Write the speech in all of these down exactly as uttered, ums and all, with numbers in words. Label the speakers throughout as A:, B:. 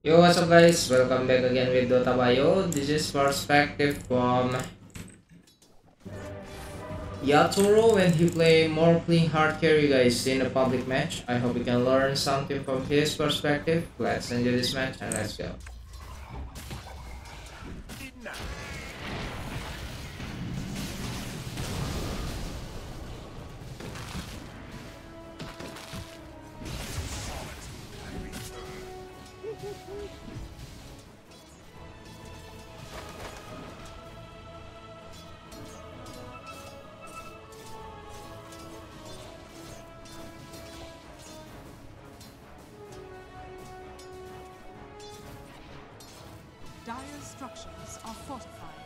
A: Yo, what's up guys? Welcome back again with Dota Bio. This is perspective from Yatoro when he play more playing hard carry guys in a public match. I hope we can learn something from his perspective. Let's enjoy this match and let's go.
B: Dire structures are fortified.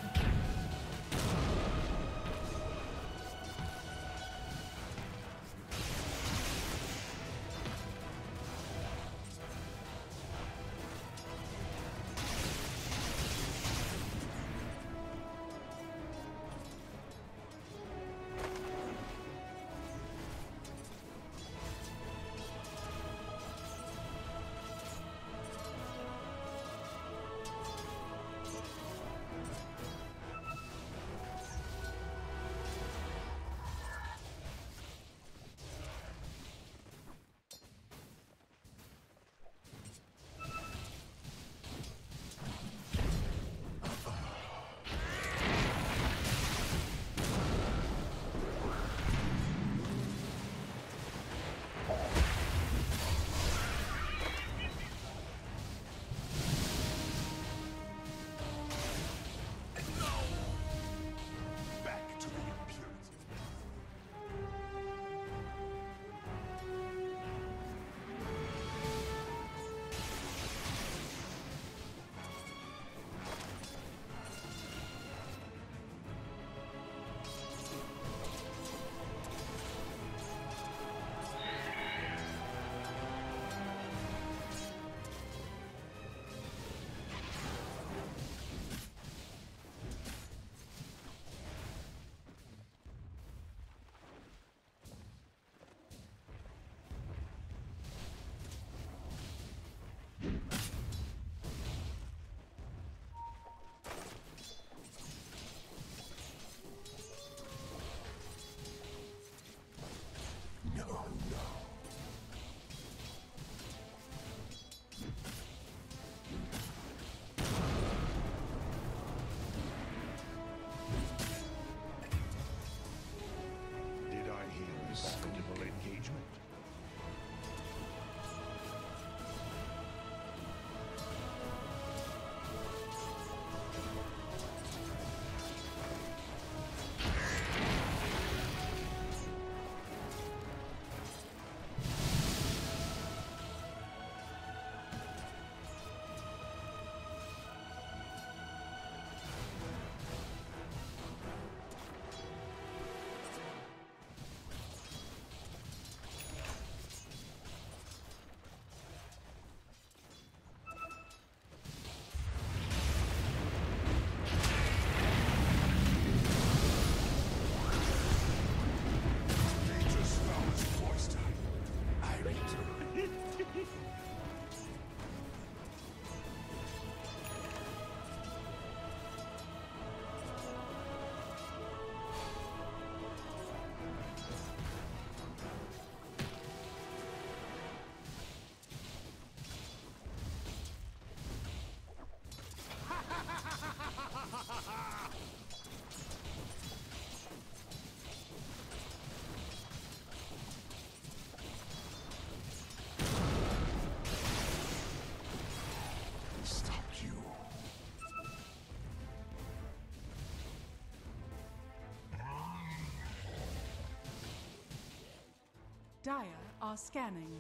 C: Did I hear a skillful engagement? Nature's flowers cloister. I return. Stop you.
B: Dire are scanning.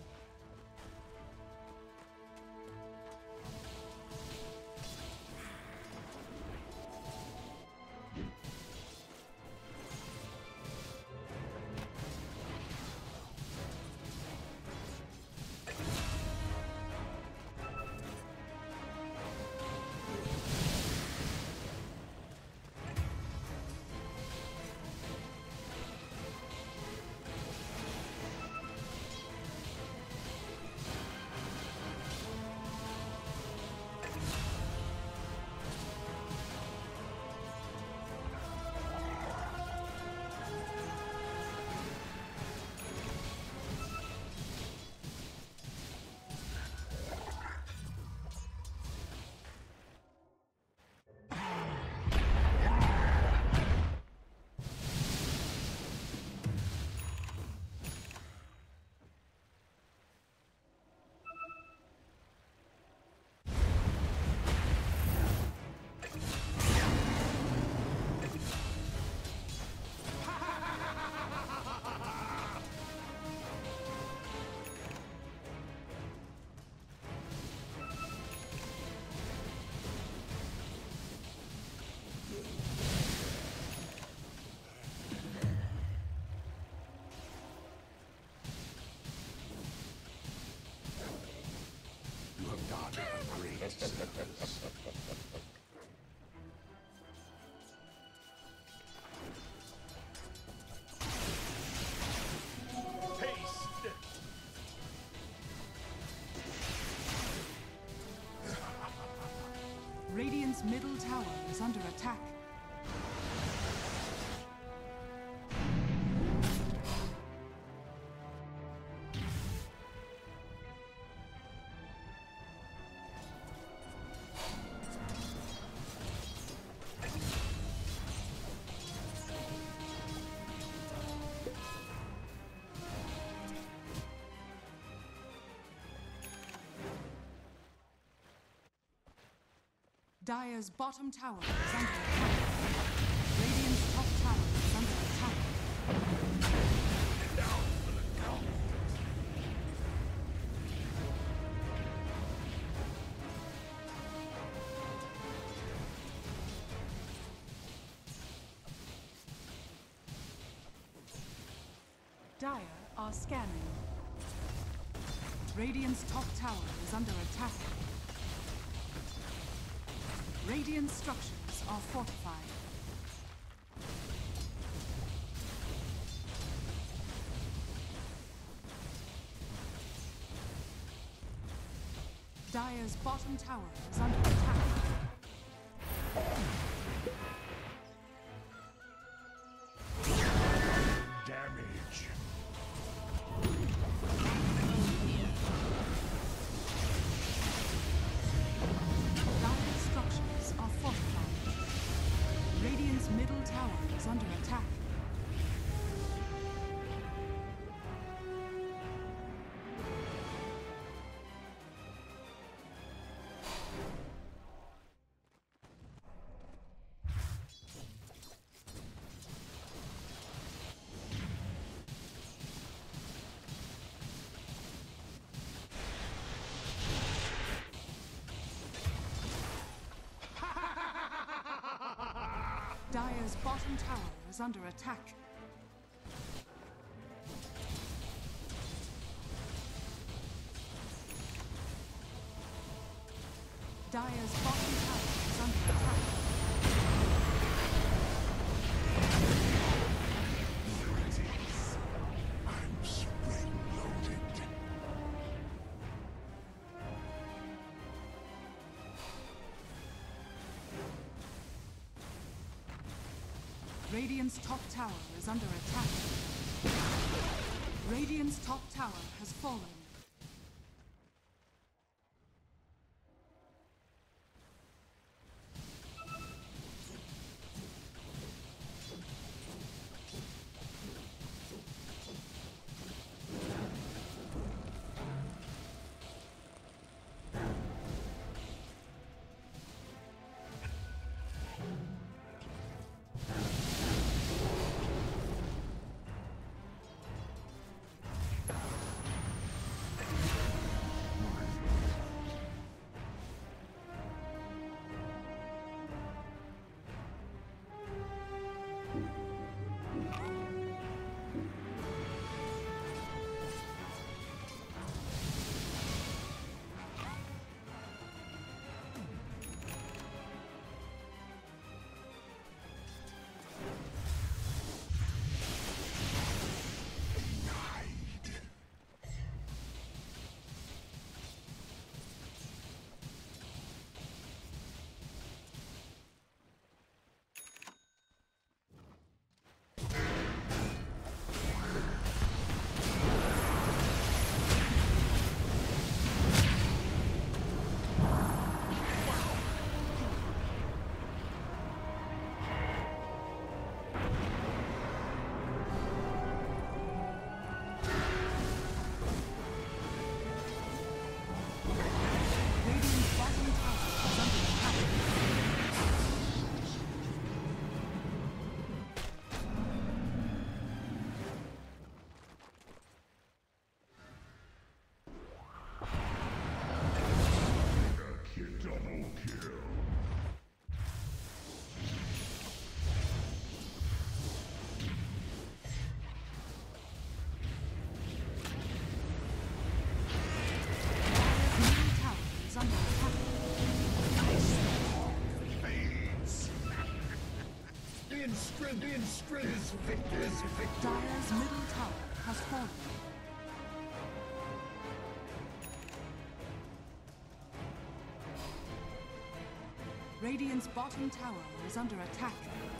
C: Not a great service. Haste!
B: Radiant's middle tower is under attack. Dire's bottom tower is under attack. Radiant's top tower is under attack. Dire are scanning. Radiant's top tower is under attack. Radiant structures are fortified. Dire's bottom tower is under attack.
C: Damage.
B: Dire's structures are fortified. Radiant's middle tower is under attack. Dire's bottom tower is under attack. Dire's bottom tower is under attack.
C: Here it is. I'm spring-loaded.
B: Radiant's top tower is under attack. Radiant's top tower has fallen.
C: strength in strength is victor is victor.
B: Dire's middle tower has fallen. Radiant's bottom tower is under attack.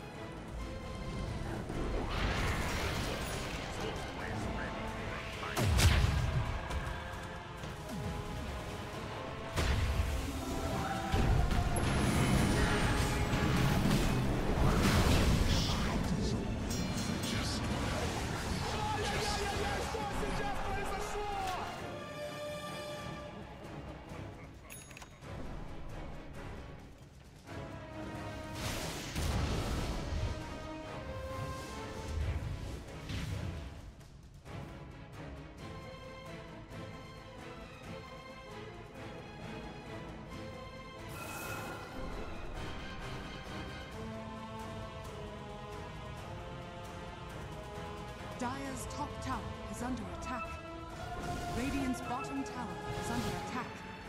B: Dire's top tower is under attack. Radiant's bottom tower is under attack.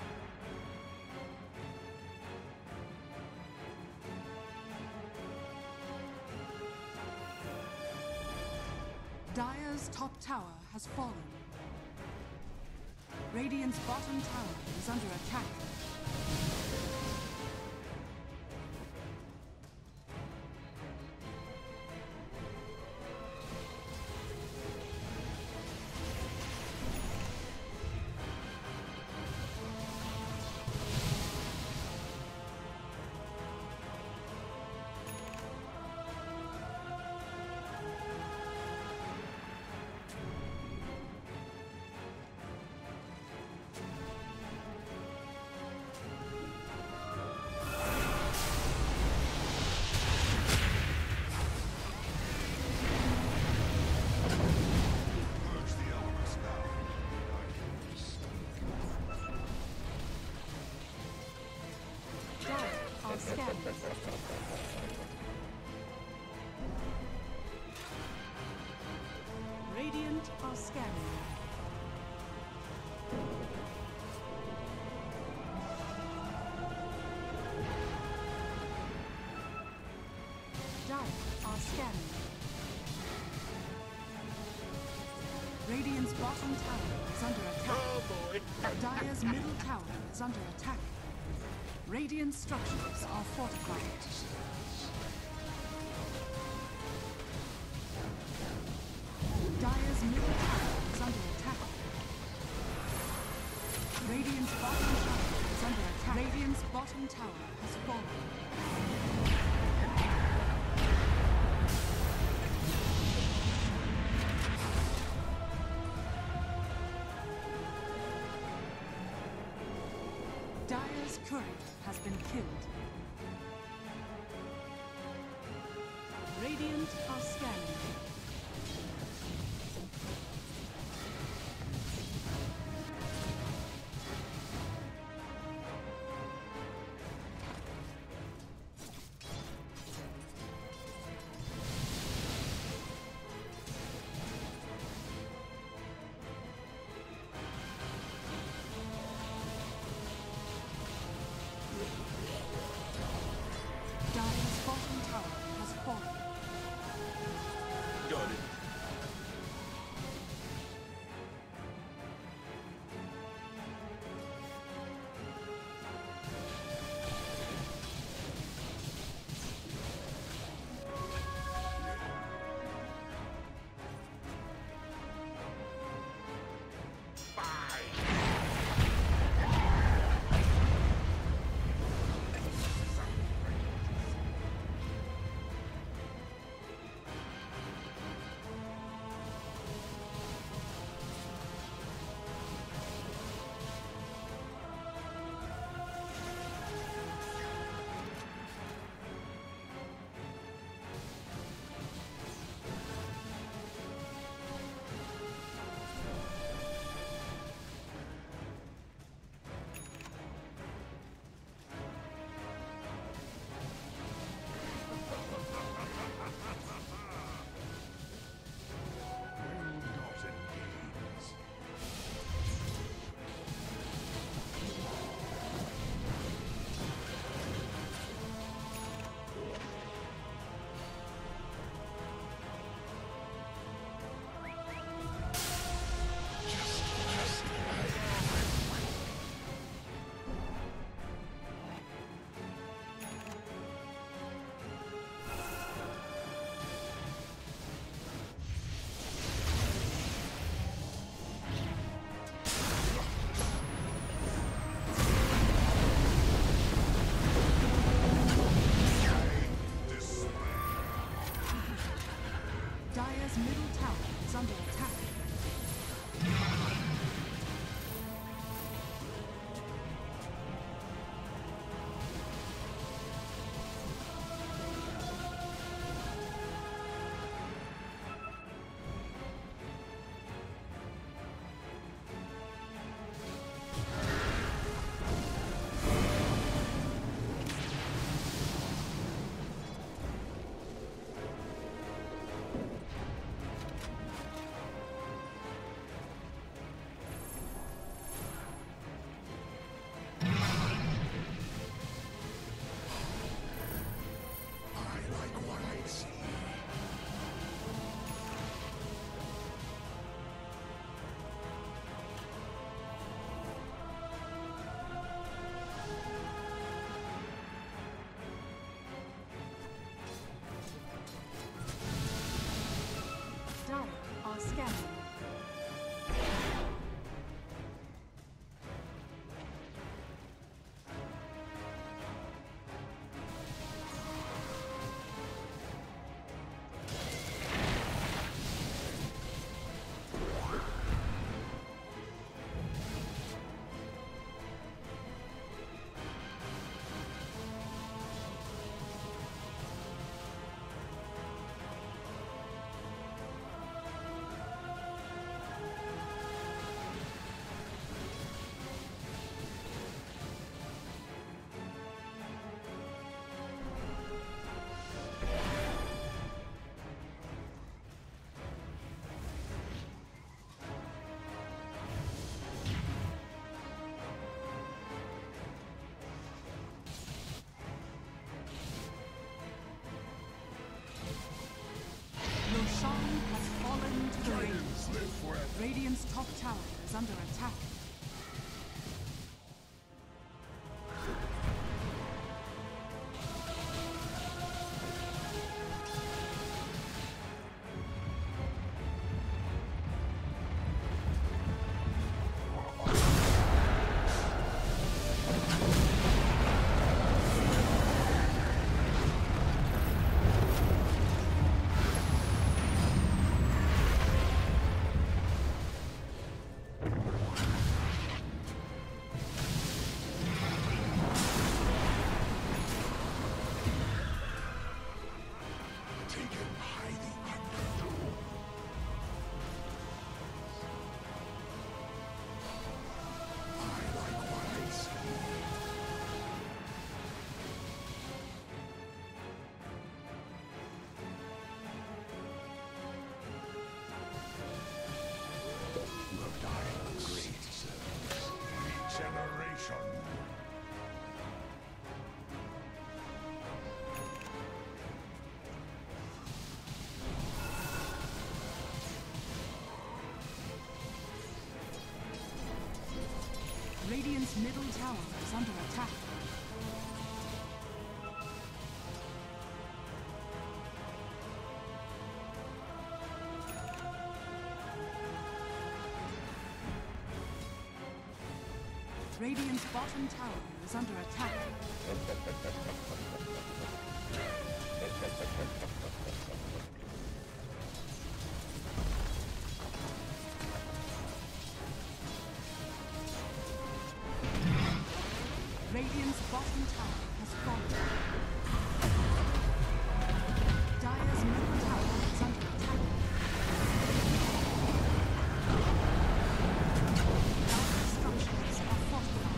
B: Dire's top tower has fallen. Radiant's bottom tower is under attack. Radiant are scanning. Dire are scanning. Radiant's bottom tower is under attack.
C: Oh boy.
B: Dire's middle tower is under attack. Radiant structures are fortified. Dire's middle tower is under attack. Radiant's bottom tower is under attack. Radiant's bottom tower has fallen. Dire's courier has been killed. Radiant are scanning. Dire's bottom tower has fallen. Radiant's bottom tower is under attack. Radiant's bottom tower has fallen. Dire's middle tower is under attack. Dire structures are fortified.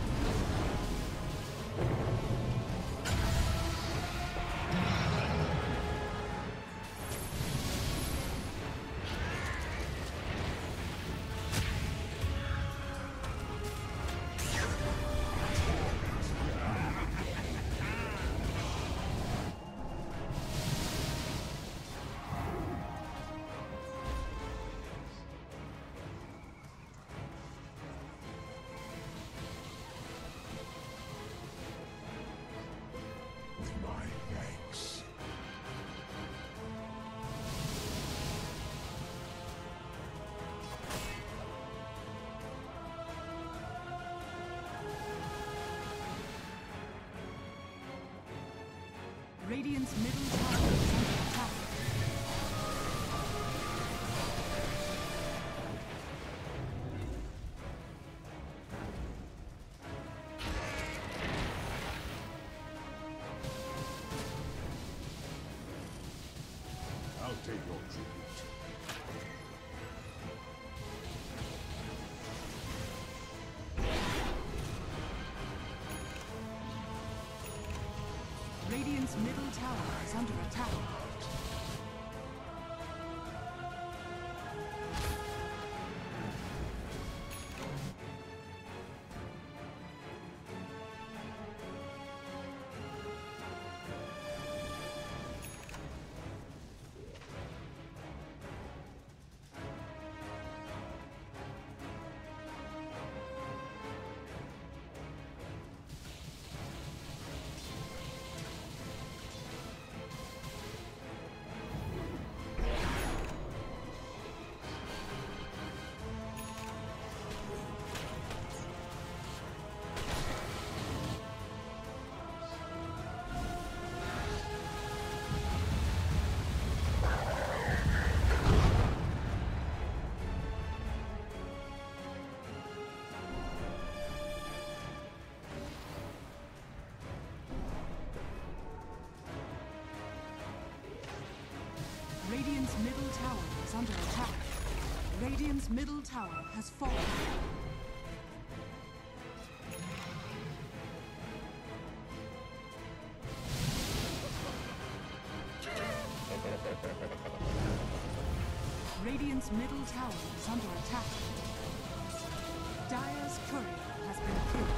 C: My thanks.
B: Radiant's middle tower is under attack.
C: I'll take your tribute.
B: Radiant's middle tower is under attack. Radiant's middle tower is under attack. Radiant's middle tower has fallen. Radiant's middle tower is under attack. Dire's courier has been killed.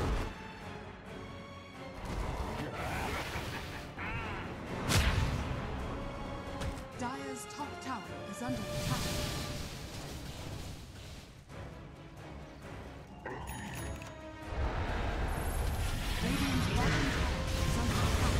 B: Dire's top tower is under attack. Radiant's bottom tower is under attack.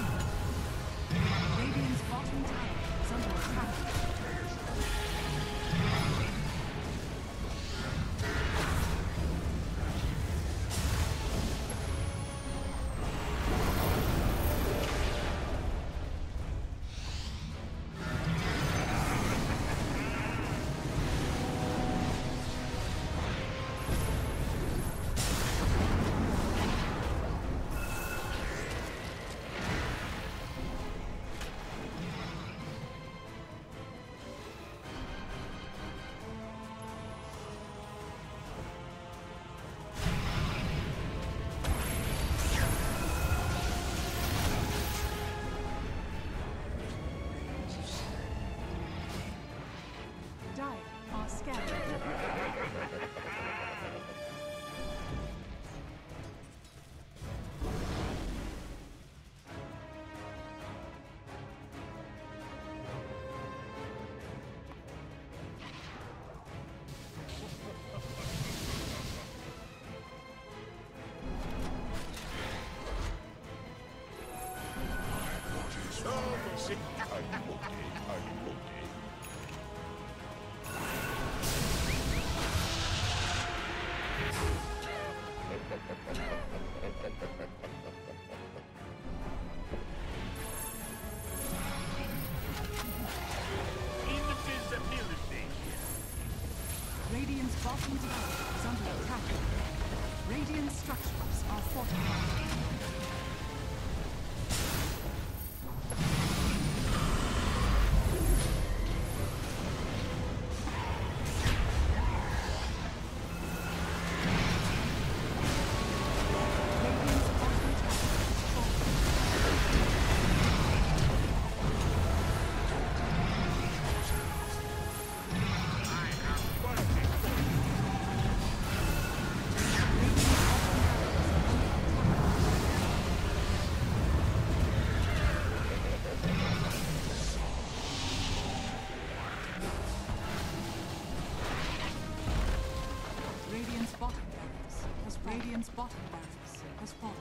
B: Radiant's bottom tower is under attack. tower is under attack. Radiant structures are fortified. Radiant's bottom barracks has fallen.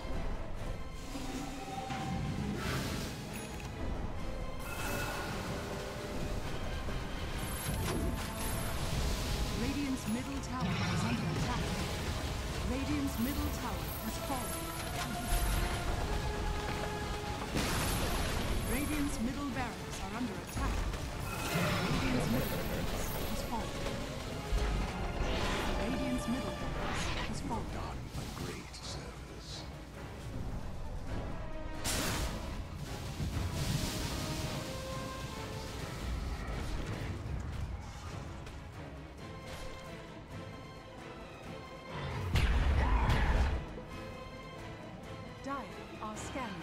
B: Radiant's middle tower is under attack. Radiant's middle tower has fallen. Radiant's middle barracks are under attack. Radiant's middle barracks has fallen. Radiant's middle barracks has fallen.
C: Done a great service.
B: Dire are scanning.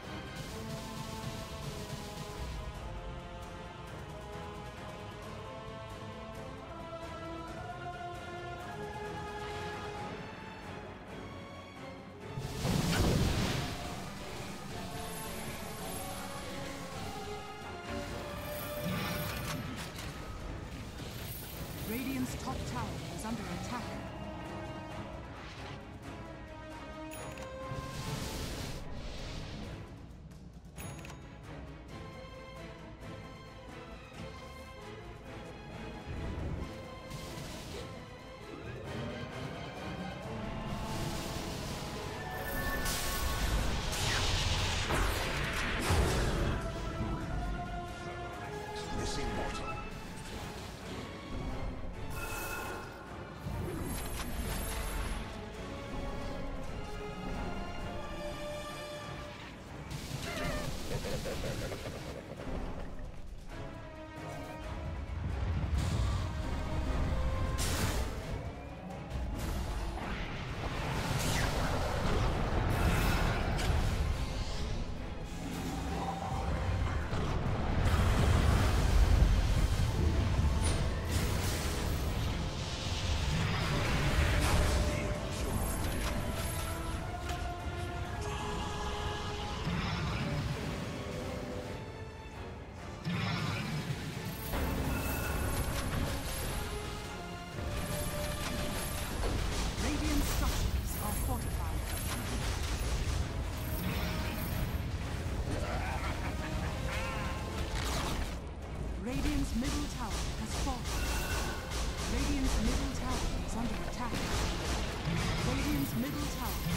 B: Radiant's top tower is under attack.
C: Missing bottom.
B: Radiant structures are fortified. Radiant's middle tower has fallen. Radiant's middle tower is under attack. Radiant's middle tower